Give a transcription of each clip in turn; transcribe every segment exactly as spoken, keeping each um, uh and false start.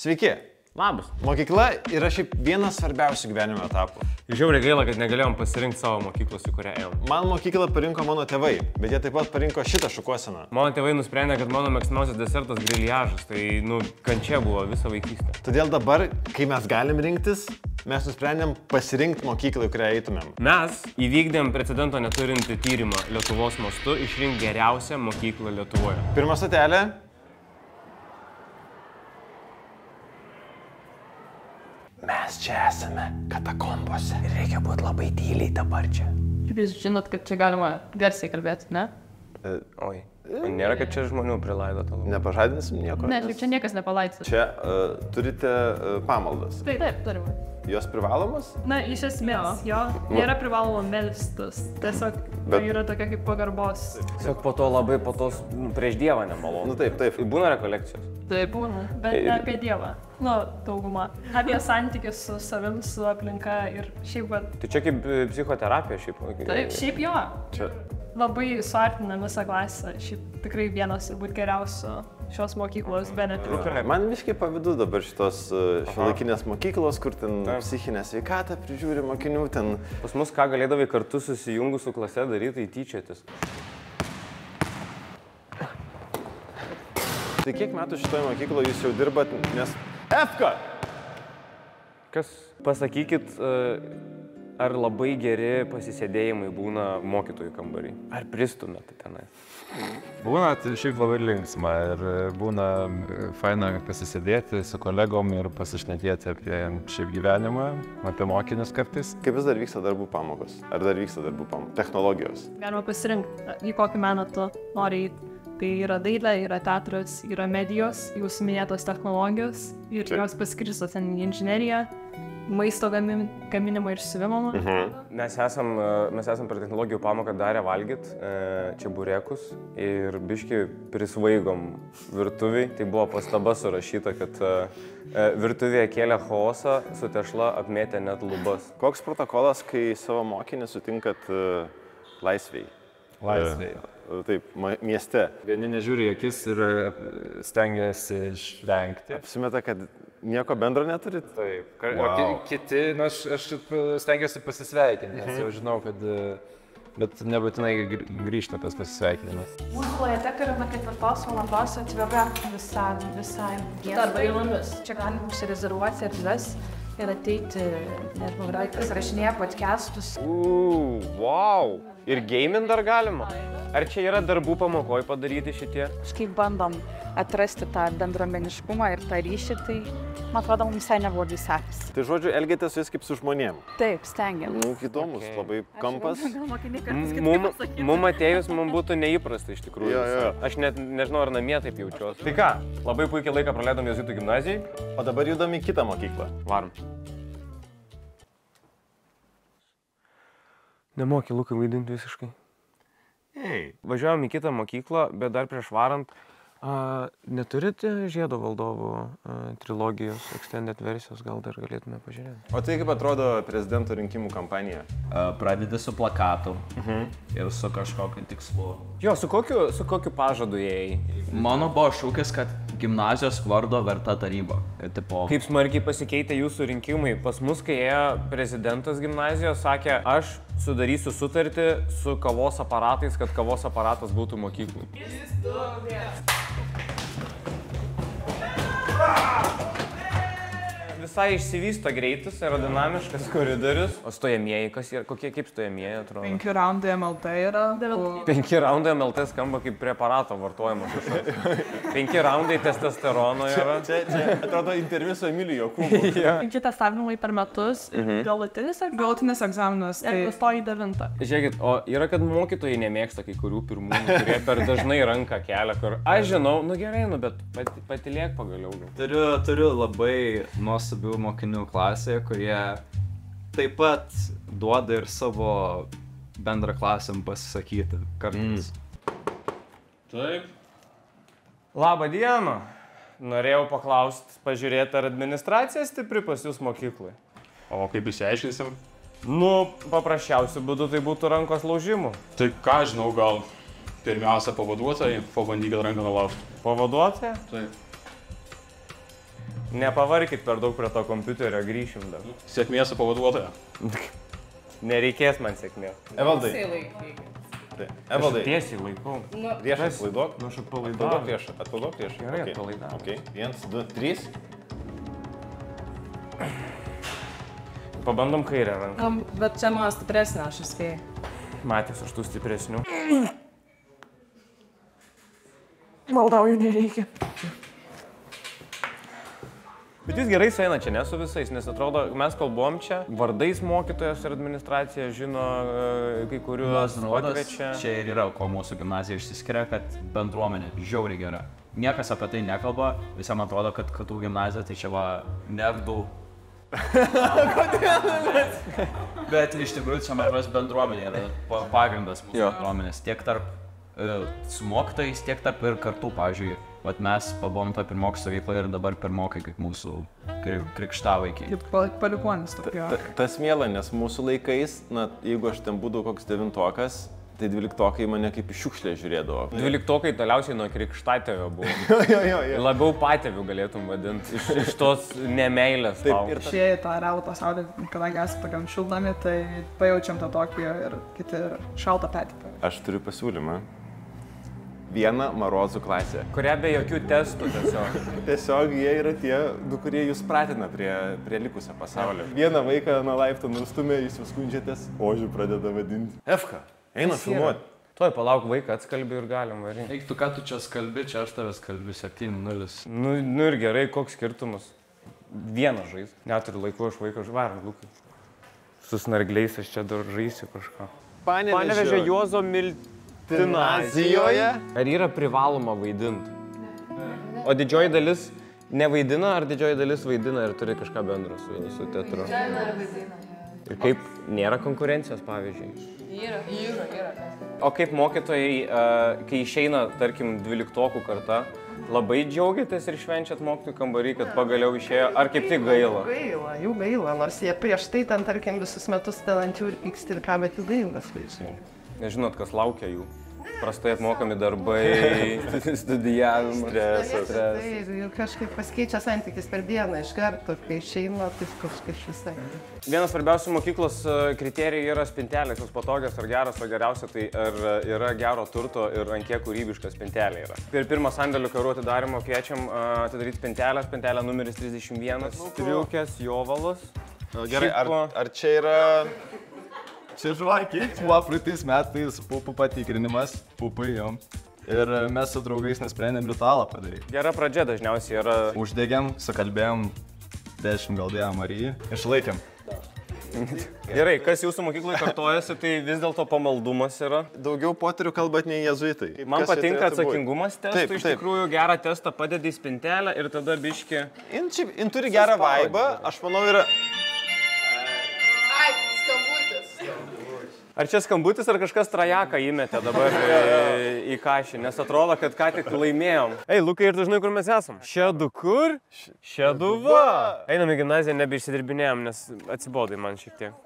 Sveiki. Labas. Mokykla yra šiaip vienas svarbiausių gyvenimo etapų. Žiauriai gaila, kad negalėjom pasirinkti savo mokyklos, į kurią ėjom. Man mokyklą parinko mano tėvai, bet jie taip pat parinko šitą šukuoseną. Mano tėvai nusprendė, kad mano mėgstamiausias desertas griliažas, tai, nu, kančia buvo visą vaikystę. Todėl dabar, kai mes galim rinktis, mes nusprendėm pasirinkti mokyklą, į kurią eitumėm. Mes įvykdėm precedento neturintį tyrimą Lietuvos mastu išrinkti geriausią mokyklą Lietuvoje. Pirma stotelė. Mes čia esame katakombose ir reikia būti labai tyliai dabar čia. Kaip jūs žinot, kad čia galima garsiai kalbėti, ne? E, Oi, nėra, kad čia žmonių prilaidota. Nepažadinsim nieko. Ne, čia niekas nepalaidys. Čia uh, turite uh, pamaldas. Taip, taip, turime. Jos privalomas? Na, iš esmės, jo, nėra privaloma melstis. Tiesiog Bet- tai yra tokia kaip pagarbos. Tiesiog po to labai po tos nu, prieš Dievą nemalonu. Nu taip, taip. Būna rekolekcijos. Taip, būna, bet ne apie Dievą. Nu, dauguma. Apie santykius su savim, su aplinka ir šiaip, bet... Tai čia kaip e, psichoterapija šiaip. Taip, šiaip jo. Čia. Labai suartina visą klasę. Šiaip tikrai vienas turbūt geriausių šios mokyklos benefitų. Man viškai pavydu dabar šitos uh, šiuolaikinės mokyklos, kur ten Taip. psichinę sveikatą prižiūri mokinių, ten... Pas mus ką galėdavai kartu susijungus su klase daryti, tai tyčiotis. Tai kiek metų šitoje mokykloje jūs jau dirbat, nes... Efka! Kas? Pasakykit, e, ar labai geri pasisėdėjimai būna mokytojų kambarį? Ar pristumėte tenai? Būna tai šiaip labai linksma ir būna faina pasisėdėti su kolegom ir pasišnekėti apie šiaip gyvenimą, apie mokinius kartais. Kaip vis dar vyksta darbų pamokos? Ar dar vyksta darbų pamokos? Technologijos? Galima pasirinkti, į kokį meną tu nori eiti. Tai yra dailė, yra teatras, yra medijos, jūsų minėtos technologijos ir Čia. jos paskirsto ten į inžineriją, maisto gamin, gaminimą ir siuvimą. Mhm. Mes esam, e, mes esam per technologijų pamoką darę valgyt e, čiaburekus ir biški prisvaigom virtuviai. Tai buvo pastaba surašyta, kad e, virtuvėje kėlė chaosą, su tešla apmėtė net lubas. Koks protokolas, kai savo mokinį sutinkat uh, laisvėj? Laisvėje. Uh, taip, ma- mieste. Vieni nežiūri į akis ir stengiasi išvengti. Apsimeta, kad nieko bendro neturit? Taip. Wow. Wow. O ki- kiti, na, aš, aš stengiuosi pasisveikinti, nes jau žinau, kad... Bet nebūtinai gr- grįžta tas pasisveikinimas. Mūsų biblioteka yra nuo ketvirtos valandos atvira visai, visai Darbo dienomis. Čia galim užsirezervuoti erdves ir ateiti, nežinau, galite pasirašinėti podcastus. Uuu, wow! Ir gaming dar galima? Ar čia yra darbų pamokoj padaryti šitie? Kažkaip bandom atrasti tą bendruomeniškumą ir tą ryšį, tai man atrodo, mums visai neblogai sekasi. Tai žodžiu, elgiatės vis kaip su žmonėm. Taip, stengiamės. Nu, įdomus, Okay. labai kampas. Gal mokiniai kartais M- kitaip Mum, pasakytų. mum atėjus, mum būtų neįprasta iš tikrųjų. Jo, jo. Aš net nežinau, ar namie taip jaučiuosi. Tai ką, labai puikiai laiką praleidom Jėzuitų gimnazijai. O dabar judam į kitą mokyklą. Varom. Nemoki Lukai vaidinti visiškai. Ei. Važiuojam į kitą mokyklą, bet dar prieš varant, a, neturite Žiedo valdovų a, trilogijos, extended versijos, gal dar galėtume pažiūrėti. O tai kaip atrodo prezidento rinkimų kampanija? Uh, Pradedi su plakatu ir su kažkokiu tikslu. Jo, su kokiu, su kokiu pažadu ėjai? Mano buvo šūkis, kad gimnazijos vardo verta taryba. Ir tipo, Kaip smarkiai pasikeitė jūsų rinkimai? Pas mus, kai ėjo prezidentas gimnazijos, sakė, aš sudarysiu sutartį su kavos aparatais, kad kavos aparatas būtų mokyklai. Visai išsivysto greitis, aerodinamiškas koridorius. O stojamieji, kas yra, kokie kaip stojamieji atrodo? Penki raundai M L T yra. Penki raundai M L T skamba kaip preparato vartojimas. Penki raundai testosterono yra. Čia, čia atrodo interviu su Emiliju Jokūbu. Penki testavimai per metus, galutinis ar Galutinis egzaminas. ir Tai pastoji devintą. Žiūrėkit, o yra, kad mokytojai nemėgsta kai kurių pirmųjų, kurie per dažnai ranką kelia, kur aš žinau, nu gerai, nu bet pat, patylėk pagaliau. Turiu, turiu labai nuostabių mokinių klasėje, kurie taip pat duoda ir savo bendra klasėm pasisakyti kartais. Taip. Labą dieną. Norėjau paklausti, pažiūrėti, ar administracija stipri pas jūs mokyklai. O kaip išsiaiškinsim? Nu, paprasčiausiu būdu tai būtų rankos laužimų. Tai ką žinau, gal pirmiausia pavaduotojai, pabandyk gal ranką nulaužti. Pavaduotoja? Taip. Nepavarkit per daug prie to kompiuterio, grįšim dar. Sėkmės su pavaduotoja. Nereikės man sėkmės. Evaldai. Evaldai. Tiesiai laikau. Prieš atpalaiduok. Nu, aš Atpalaiduok atpalaidavau. prieš. Atpalaiduok prieš. Gerai, Ok. atpalaidavau. Ok. Viens, du, trys. Pabandom kairę ranką. Bet čia mano stipresnė, aš įspėjau. Matęs aš tų stipresnių. Maldauju, nereikia. Bet jūs gerai sueina čia, ne su visais, nes atrodo, mes kalbom čia, vardais mokytojas ir administracija žino e, kai kuriuos pakviečia. Čia ir yra, ko mūsų gimnazija išsiskiria, kad bendruomenė žiauriai gera. Niekas apie tai nekalba, visam atrodo, kad Katų gimnazija tai čia va nevdų. Bet iš tikrųjų čia mažas bendruomenė yra pa- pagrindas mūsų Jo. bendruomenės. Tiek tarp e, su mokytojais, tiek tarp ir kartų, pavyzdžiui. Vat mes pabuvom tą pirmokų stovyklą ir dabar pirmokai kaip mūsų kri krikštavaikiai. Kaip pal- palikuonis tokio. Ta- Tas miela, nes mūsų laikais, na, jeigu aš ten būdavau koks devintokas, tai dvyliktokai mane kaip iš šiukšlę žiūrėdavo. Dvyliktokai toliausiai nuo krikštatėvio buvo. Jo, jo, jo, jo. Labiau patėvių galėtum vadinti, iš, iš tos nemeilės. Taip, tau. ir ta- Išėję į tą realų pasaulį, kadangi esame tokiam šildomi, tai pajaučiam tą tokį ir kiti šaltą petį. Aš turiu pasiūlymą. Vieną marozų klasę. Kuria be jokių testų tiesiog. Tiesiog jie yra tie, du, kurie jūs pratina prie, prie likusio pasaulio. Vieną vaiką nuo laipto nustumė, jūs vis skundžiatės, ožių pradeda vadinti. Efka, eina filmuoti. Tuoj palauk vaiką, atskalbi ir galim varyti. Eik, tu ką tu čia skalbi, čia aš tavęs kalbi septyni nulis. Nu, nu ir gerai, koks skirtumas. Vieną žais. Neturiu laiku, aš vaiką žvarom, Lukai. Su snargliais aš čia dar žaisiu kažką. Panevėžio Juozo Miltinazijoje. Ar yra privaloma vaidinti? O didžioji dalis nevaidina, ar didžioji dalis vaidina ir turi kažką bendro su, su teatru? Ir kaip nėra konkurencijos, pavyzdžiui? Yra, yra, yra. O kaip mokytojai, uh, kai išeina, tarkim, dvyliktokų karta, labai džiaugiatės ir švenčiat mokytojų kambarį, kad pagaliau išėjo, ar kaip tik gaila? Gaila, jų gaila, nors jie prieš tai ten, tarkim, visus metus ten ant jų ir pyksti ir ką, bet jų gailas, važiuoju. Nežinot, kas laukia jų. Prastai apmokami darbai, studijavimas, stresas. Tai ir kažkaip pasikeičia santykis per dieną iš karto, kai išeina, tai kažkaip visai. Vienas svarbiausių mokyklos kriterijų yra spintelės, jos patogios ar geros, o geriausia tai ar yra gero turto ir ant kiek kūrybiška spintelė yra. Per pirmą sandėlių karų atidarimo kviečiam uh, atidaryti spintelę, spintelė numeris trisdešimt vienas, striukės, jovalas. Gerai, ar, ar čia yra... Čia žvakiai, buvo praeitais metais pupų patikrinimas, pupai jom. Ir mes su draugais nusprendėm ritualą padaryti. Gera pradžia dažniausiai yra... Uždegėm, sukalbėjom, dešimt gal dėjom Marijai, išlaikėm. Gerai, kas jūsų mokykloje kartojasi, tai vis dėlto pamaldumas yra. Daugiau poterių kalbat nei jezuitai. Man patinka atsakingumas testų, iš tikrųjų gerą testą padedi į spintelę ir tada biški... In, in turi gerą vaibą, aš manau yra... Ai, skambutis. Ar čia skambutis, ar kažkas trajaką įmetė dabar į kašį, nes atrodo, kad ką tik laimėjom. Ei, Lukai, ir dažnai kur mes esam? Šedu kur? Šedu va! Einam į gimnaziją, nebeišsidirbinėjom, nes atsibodai man šiek tiek.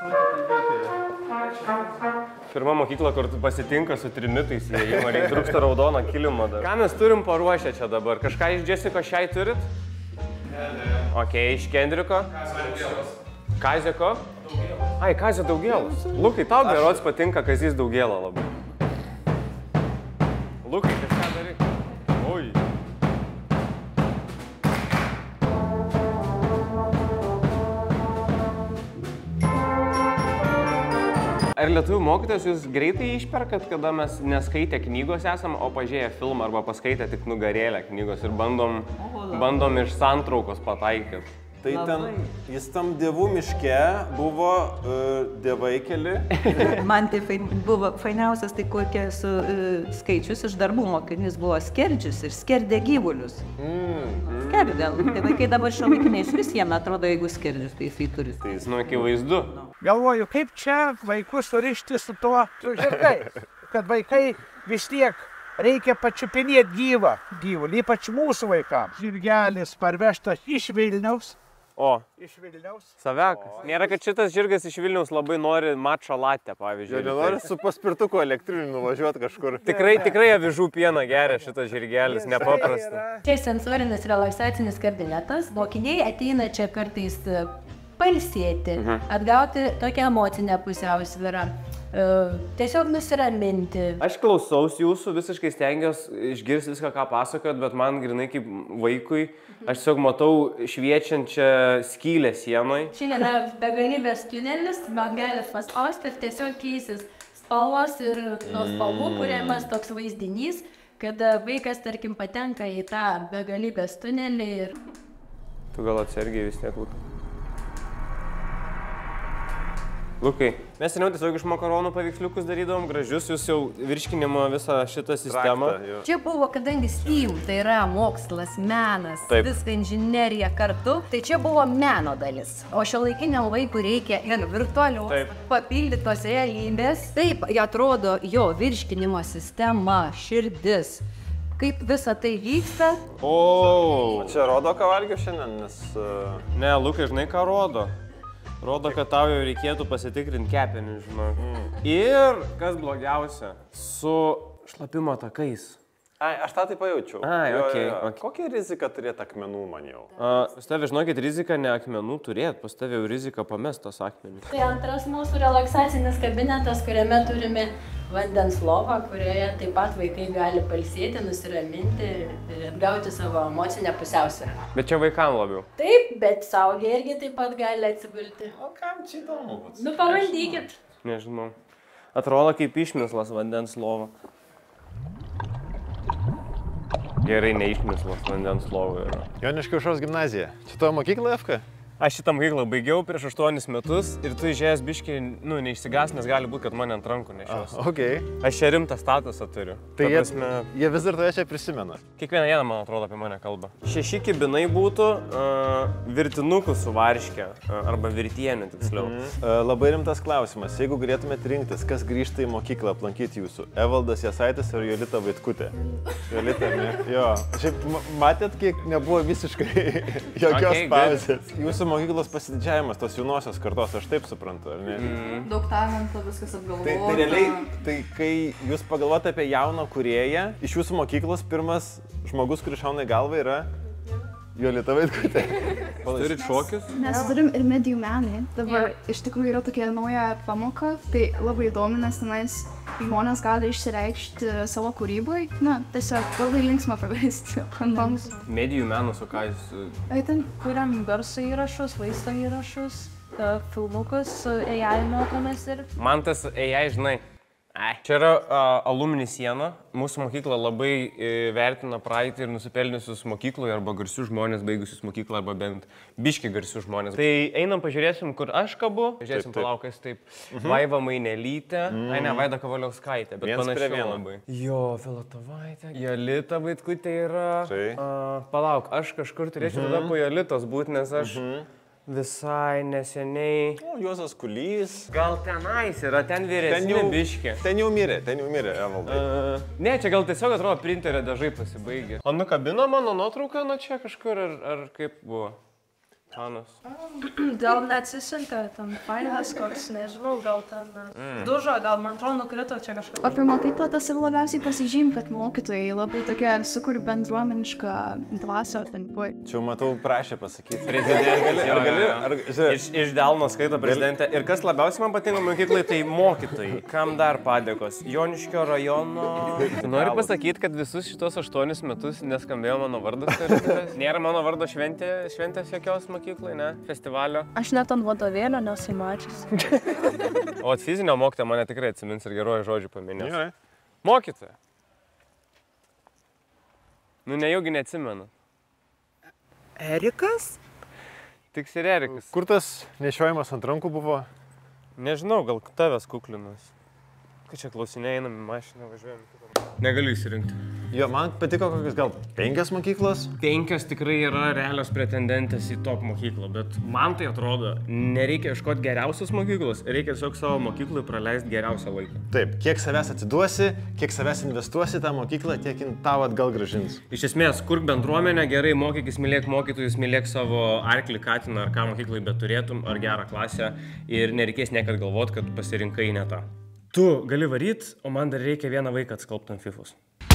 Pirma mokykla, kur pasitinka su trimitais, jie man trūksta raudoną kilimą dar. Ką mes turim paruošę čia dabar? Kažką iš Jessico šiai turit? Ok, iš Kendriko? Kaziko? Ai, Kazio Daugėlas. Lukai, tau berods patinka Kazys Daugėla labai. Lukai, kažką daryk. Oi. Ar lietuvių mokytojas jūs greitai išperkat, kada mes neskaitę knygos esam, o pažiūrėję filmą arba paskaitę tik nugarėlę knygos ir bandom, bandom iš santraukos pataikyti? Tai ten, jis tam dievų miške buvo uh, dievai keli. Man tai fain, buvo fainiausias, tai kokie su uh, skaičius iš darbų mokinys buvo skerdžius ir skerdė gyvulius. Mm. Skerdė. Tai vaikai dabar šiuolaikiniais visiems atrodo, jeigu skerdžius, tai jisai turi. Tai jis nu akivaizdu. Galvoju, kaip čia vaikus surišti su tuo, su žirgai, kad vaikai vis tiek reikia pačiupinėti gyvą gyvulį, ypač mūsų vaikams. Žirgelis parvežtas iš Vilniaus, O. Iš Vilniaus. Savekas. Nėra, kad šitas žirgas iš Vilniaus labai nori mačo latę, pavyzdžiui. Jo, nenori su paspirtuku elektriniu nuvažiuoti kažkur. Tikrai, tikrai avižų pieną geria šitas žirgelis, nepaprasta. Čia sensorinis relaksacinis kabinetas. Mokiniai ateina čia kartais pailsėti, mhm. atgauti tokią emocinę pusiausvyrą. Uh, tiesiog nusiraminti. Aš klausaus jūsų, visiškai stengiuosi išgirsti viską, ką pasakojat, bet man grinai kaip vaikui, aš tiesiog matau šviečiančią skylę sienoj. Šiandien yra begalybės tunelis, man gali paspausti ir tiesiog keisis spalvos ir nuo spalvų kuriamas toks vaizdinys, kad vaikas, tarkim, patenka į tą begalybės tunelį ir... Tu gal atsargiai vis tiek, Lukai. Lukai, mes seniau tiesiog iš makaronų paveiksliukus darydavom, gražius, jūs jau virškinimo visą šitą sistemą. Traktą, čia buvo, kadangi STEAM, tai yra mokslas, menas, Taip. viską inžinerija kartu, tai čia buvo meno dalis. O šiuolaikiniam vaikui reikia ir virtualios, papildytos realybės. Taip, atrodo jo virškinimo sistema, širdis. Kaip visa tai vyksta? O, čia rodo, ką valgiau šiandien, nes... Uh... Ne, Lukai, žinai, ką rodo? Rodo, kad tau jau reikėtų pasitikrinti kepenį, žinau. Mm. Ir, kas blogiausia, su šlapimo takais. Ai, aš tą tai pajaučiau. Ai, jo, okay, jo, jo. okay. Kokia rizika turėti akmenų, man jau? Uh, pas tavę, žinokit, rizika ne akmenų turėti, pas tavę jau rizika pamest tos akmenys. Tai antras mūsų relaksacinis kabinetas, kuriame turime vandens lovą, kurioje taip pat vaikai gali pailsėti, nusiraminti ir atgauti savo emocinę pusiausvyrą. Bet čia vaikam labiau. Taip, bet saulė irgi taip pat gali atsigulti. O kam čia įdomu? Nu, pabandykit. Nežinau. Atrodo kaip išmislas vandens lova. Gerai, neišmislas vandens lova yra. Joniškio aušros gimnazija. Čia tavo mokykla, Efka? Aš šitą mokyklą baigiau prieš aštuonis metus ir tu išėjęs biškiai, nu, neišsigas, nes gali būti, kad mane ant rankų nešios. Ah, okay. Aš čia rimtą statusą turiu. Tai jie, prasme, jie vis dar toje čia prisimena. Kiekvieną dieną, man atrodo, apie mane kalba. Šeši kibinai būtų uh, virtinukų su varške, uh, arba virtienė, tiksliau. Mhm. Uh, labai rimtas klausimas. Jeigu galėtumėt rinktis, kas grįžta į mokyklą aplankyti jūsų? Evaldas Jasaitis ar Jolita Vaitkutė? Jolita, ne? Jo. Šiaip matėt, kiek nebuvo visiškai jokios okay, pauzės. Jūsų mokyklos pasididžiavimas tos jaunosios kartos, aš taip suprantu, ar ne? Mm. Daug talento, viskas apgalvota. Tai, tai realiai, tai kai jūs pagalvojate apie jauną kūrėją, iš jūsų mokyklos pirmas žmogus, kuris šauna į galvą, yra Jolita Vaitkutė. Turit šokius? Mes turim ir medijų menai. Dabar iš tikrųjų yra tokia nauja pamoka, tai labai įdomi, nes tenais žmonės gali išsireikšti savo kūrybai. Na, tiesiog labai linksma praleisti kandoms. Medijų menas, o ką jūs... Ai, ten kuriam garso įrašus, vaizdo įrašus, filmukus, A I mokomės ir... Man tas A I, žinai, ai. Čia yra uh, alumni siena. Mūsų mokykla labai e, vertina praeitį ir nusipelniusius mokykloje arba garsius žmonės baigusius mokyklą arba bent biški garsius žmonės. Tai einam pažiūrėsim, kur aš kabu. Pažiūrėsim, palaukas taip. Mhm. Vaiva Mainelytė. Mhm. Ai, ne, Vaida Kavaliauskaitė, bet panašiai labai. Jo, Filatovaitė. Jolita Vaitkutė yra. Tai. Uh, palauk, aš kažkur turėčiau mhm. tada po Jolitos būti, nes aš... Mhm. Visai neseniai. O, Juozas Kulys. Gal tenais yra, ten vyresni biški. Ten jau mirė, ten jau mirė, Evaldai. Uh, ne, čia gal tiesiog atrodo printerio dažai pasibaigė. O nukabino mano nuotrauką nuo čia kažkur, ar, ar kaip buvo? Panas. Gal neatsisiuntė, ten fainas koks, nežinau, gal ten mm. dužo, gal man atrodo nukrito čia kažkas. Apie mokyklą tas ir labiausiai pasižym, kad mokytojai labai tokia sukuri bendruomenišką dvasią. Čia matau, prašė pasakyti. Prezidentė. Ar gali? Ar, iš, iš delno skaito prezidentė. Ir kas labiausiai man patinka mokyklai, tai mokytojai. Kam dar padėkos? Joniškio rajono. Noriu pasakyti, kad visus šitos aštuonis metus neskambėjo mano vardas. Nėra mano vardo šventė, šventės jokios mokyklai, ne? Festivalio. Aš net ant vadovėlio nesu mačius. O at fizinio mokytojo mane tikrai atsimins ir geruoju žodžiu paminės. Mokytoja. Nu, nejaugi neatsimenu. Erikas? Tiks ir Erikas. Kur tas nešiojimas ant rankų buvo? Nežinau, gal tavęs kuklinas. Kad čia klausinė einam į mašiną, važiuojam. Negaliu įsirinkti. Jo, man patiko kokios gal penkios mokyklos. Penkios tikrai yra realios pretendentės į top mokyklą, bet man tai atrodo, nereikia ieškoti geriausios mokyklos, reikia tiesiog savo mokyklai praleisti geriausią laiką. Taip, kiek savęs atiduosi, kiek savęs investuosi į tą mokyklą, tiek tau atgal grąžins. Iš esmės, kurk bendruomenę, gerai mokykis, mylėk mokytojus, mylėk savo arklį, katiną ar ką mokyklai beturėtum, ar gerą klasę ir nereikės niekad galvoti, kad pasirinkai ne tą. Tu gali varyt, o man dar reikia vieną vaiką atskalbti ant fifos.